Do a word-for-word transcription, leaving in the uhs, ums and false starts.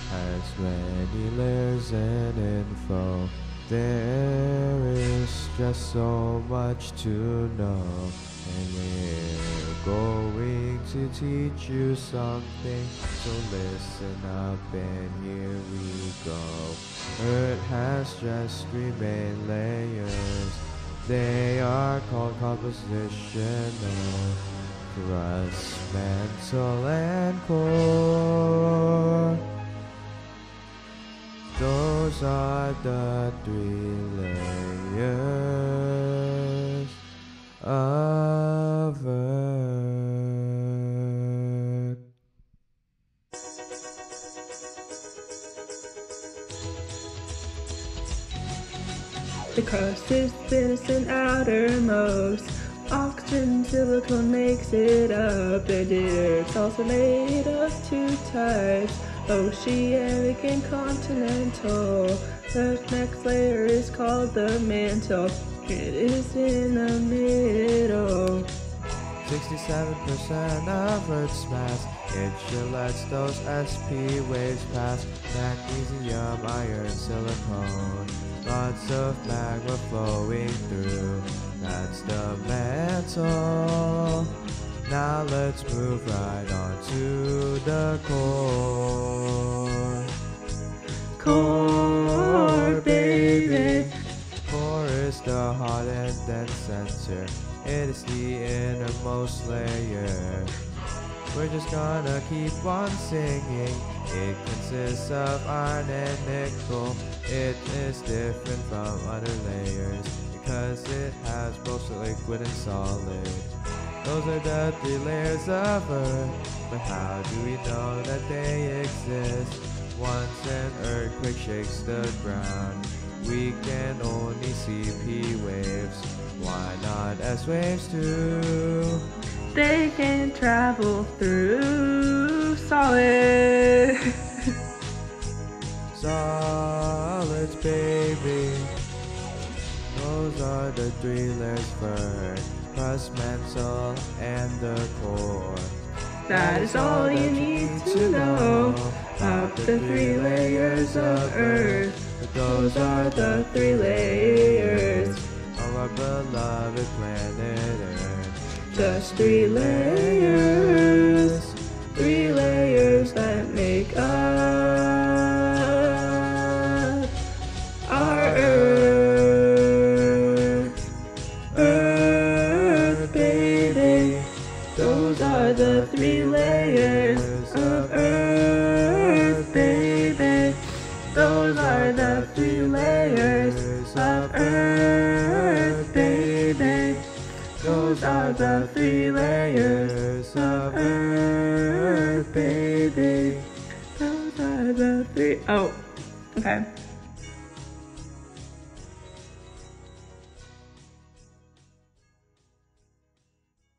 has many layers and info. There is just so much to know, and we're going to teach you something. So listen up and here we go. Earth has just three main layers. They are called compositional: crust, mantle, and core. Those are the three layers of Earth. The crust is thinnest and outermost. Oxygen silicone makes it up, and it's also made of two types: oceanic and continental. The next layer is called the mantle. It is in the middle. sixty-seven percent of Earth's mass, it sure lets those S P waves pass. Magnesium, iron, silicone, lots of magma flowing through. That's the mantle. Now let's move right on to the core. Core, baby. Core is the hot and dense center. It is the innermost layer. We're just gonna keep on singing. It consists of iron and nickel. It is different from other layers because it has both liquid and solid. Those are the three layers of Earth. But how do we know that they exist? Once an earthquake shakes the ground, we can only see P waves. Why not S waves too? They can travel through solid. Solids, baby. Those are the three layers for Earth: crust, mantle, and the core. That is all you need to know about the three layers of Earth. But Those are the three layers of our beloved planet Earth. Just three layers, three layers that make up our Earth. Earth, baby. Those are the three layers of Earth, baby. Those are the three layers of Earth, baby. Those are the three layers of Earth, baby. Those are the three. Oh, okay.